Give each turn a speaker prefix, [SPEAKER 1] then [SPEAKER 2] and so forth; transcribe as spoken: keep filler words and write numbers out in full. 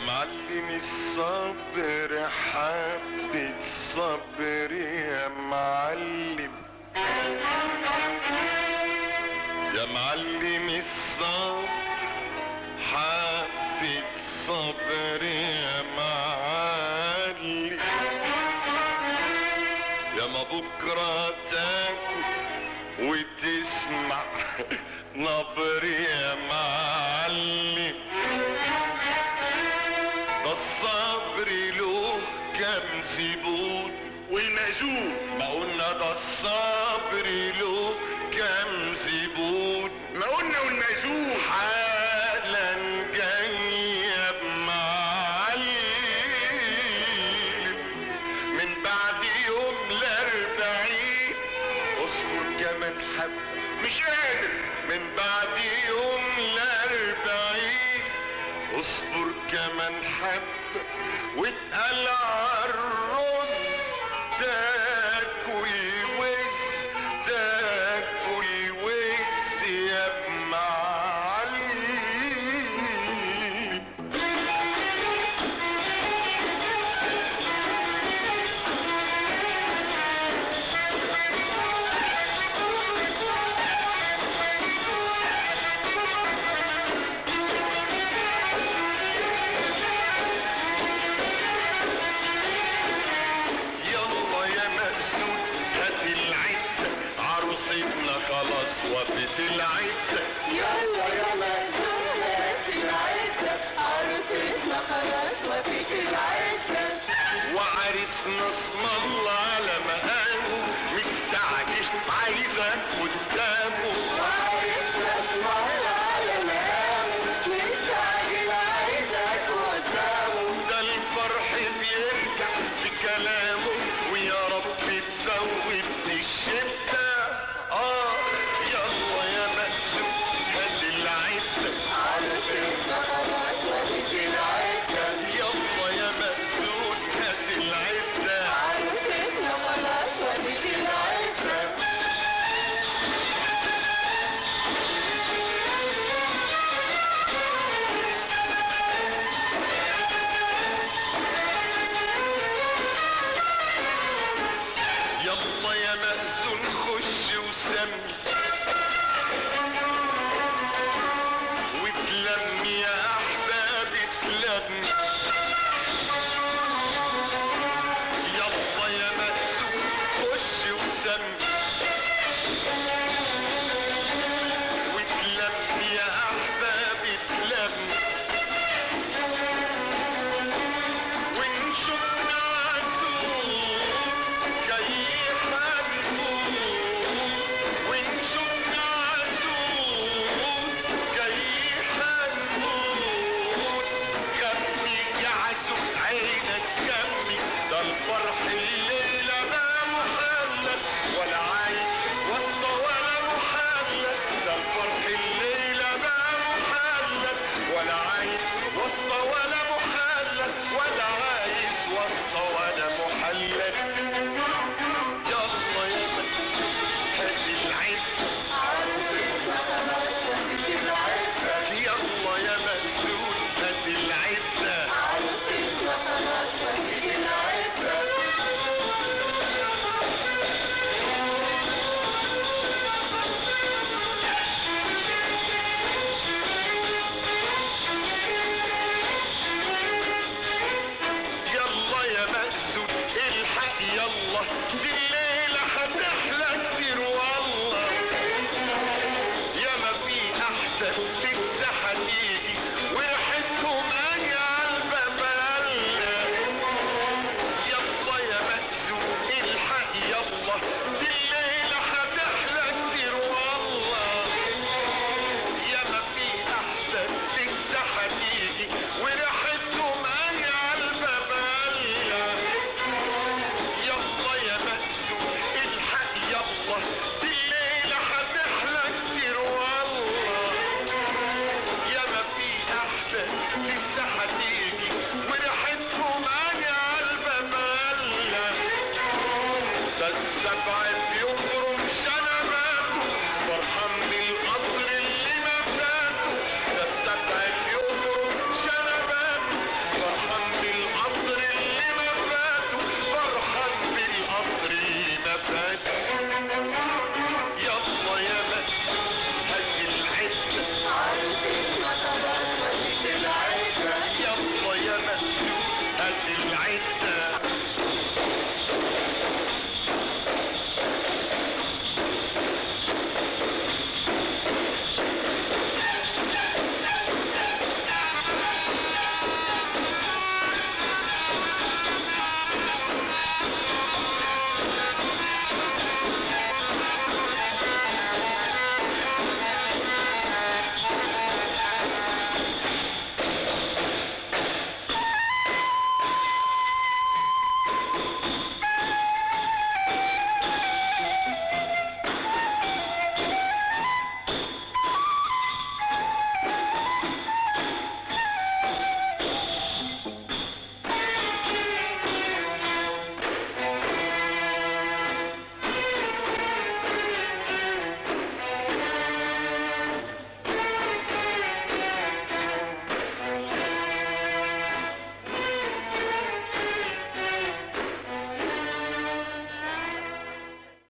[SPEAKER 1] معلم الصبر حبة صبر يا معلم، يا معلم الصبر حبة صبر يا معلم، يا ما بكرة تاكل وتسمع نبر يا معلم، ده الصبر له كم زبون والمأذون، ما قلنا ده الصبر له كم زبون،
[SPEAKER 2] ما قلنا والمأذون
[SPEAKER 1] حالا جاي يا معلم، من بعد يوم الاربعين اصبر كمان حب،
[SPEAKER 2] مش قادر،
[SPEAKER 1] من بعد يوم الاربعين اصبر كمان حب، واتقل عالرز تاكل وز تاكل وز يا معلم. عروستنا خلاص وقفت العدة،
[SPEAKER 3] يلا يا مأذون هات العدة، عروستنا خلاص وقفت العدة،
[SPEAKER 1] وعرسنا اسم الله على مقامه مستعجل عايزك قدامه،
[SPEAKER 3] وعرسنا اسم الله على مقامه مستعجل عايزك قدامه،
[SPEAKER 1] ده الفرح بيرجع في كلامه، ويا رب تزود الشدة. اه يلا يا مأذون هات العدة،
[SPEAKER 3] عروستنا خلاص وقفت العدة،
[SPEAKER 1] يلا يا مأذون هات العدة،
[SPEAKER 3] عروستنا خلاص وقفت العدة.
[SPEAKER 1] يلا يا مأذون خش وسمي وتلم يا احباب تلم، يلا يا مأذون خش وسمي وتلم يا احباب تلم، ونشوف معزوم جاي حنون، ونشوف معزوم جاي حنون، كمي يا عزوم عينك كمي، ده الفرح الليلة ما محلل ولا عايز وسطة ولا محلل، ده الفرح الليلة ما محلل ولا عايز وسطة ولا محلل، ولا عايز وسطة ولا محلل. يلا يا مأذون هات العدة،
[SPEAKER 3] عروستنا خلاص وقفت العدة،
[SPEAKER 1] يلا يا مأذون هات العدة،
[SPEAKER 3] عروستنا خلاص وقفت العدة.
[SPEAKER 1] يلا يا مأذون الحق يلا دي